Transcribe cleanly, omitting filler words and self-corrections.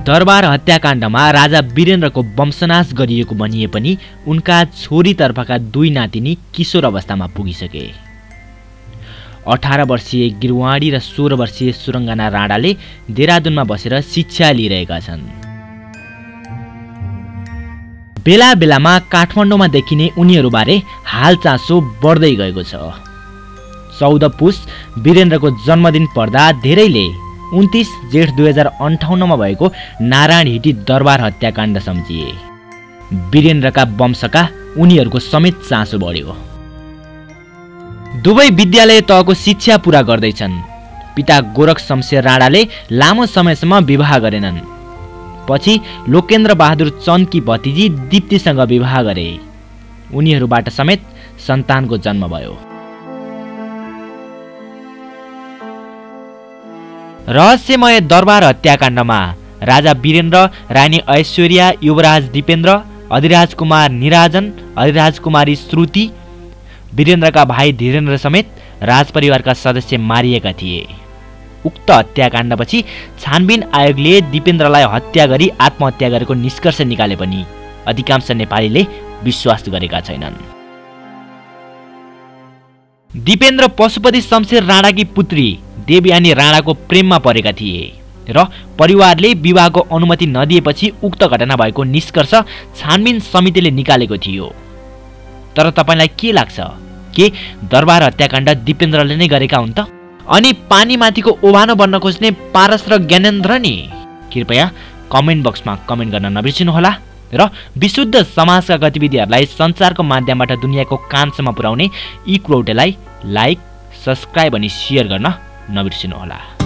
दरबार हत्याकाण्डमा राजा वीरेन्द्रको वंशनाश गरिएको भनिए पनि उनका छोरीतर्फका 2 नातिनी किशोर अवस्थामा पुगिसके। 18 वर्षीय गिरवाणी र 16 वर्षीय सुरङ्गना राणाले देहरादुनमा बसेर शिक्षा लिइरहेका छन्। बेला बेलामा काठमाडौँमा देखिने उनीहरूबारे हालचासो बढ्दै गएको छ। 14 पुस वीरेन्द्रको जन्मदिन पर्दा धेरैले 29 जेठ 2058 मा भएको नारायण हिटी दरबार हत्याकाण्ड सम्झिए। वीरेन्द्रका वंशका उनीहरूको समेत चासो बढ्यो। दुवै विद्यालय तहको शिक्षा पूरा गर्दैछन्। पिता गोरख शमशेर राणाले लामो समयसम्म विवाह गरेनन्। पछि लोकेन्द्र बहादुर चन्दकी भतिजी दीप्तिसँग विवाह गरे। उनीहरूबाट समेत सन्तानको जन्म भयो। रहस्यमय दरबार हत्याकाण्डमा राजा वीरेन्द्र, रानी ऐश्वर्या, युवराज दीपेन्द्र, अधिराज कुमार निराजन, अधिराज कुमारी श्रुति, वीरेन्द्रका भाइ धीरेन्द्र समेत राजपरिवारका सदस्य मारिएका थिए। उक्त हत्याकाण्डपछि छानबिन आयोगले दीपेन्द्रलाई हत्या गरी आत्महत्या गरेको निष्कर्ष निकाले पनि अधिकांश नेपालीले विश्वास गरेका छैनन्। दीपेन्द्र पशुपति शमशेर राणाकी पुत्री देवयानी राणाको प्रेममा परेका थिए र परिवारले विवाहको अनुमति नदिएपछि उक्त घटना भएको निष्कर्ष छानबिन समितिले निकालेको थियो। तर तपाईलाई के लाग्छ, के दरबार हत्याकाण्ड दीपेन्द्रले नै गरेका हुन् त? अनि पानीमाथिको ओभानो बन्न खोज्ने पारस र ज्ञानेन्द्र नि? कृपया कमेन्ट बक्समा कमेन्ट गर्न नबिर्सिनुहोला र विशुद्ध समाजका गतिविधिहरूलाई सञ्चारको माध्यमबाट दुनियाँको कानसम्म पुर्याउने यी कुरौटेलाई लाइक, सब्स्क्राइब अनि शेयर गर्न नबिर्सिनुहोला।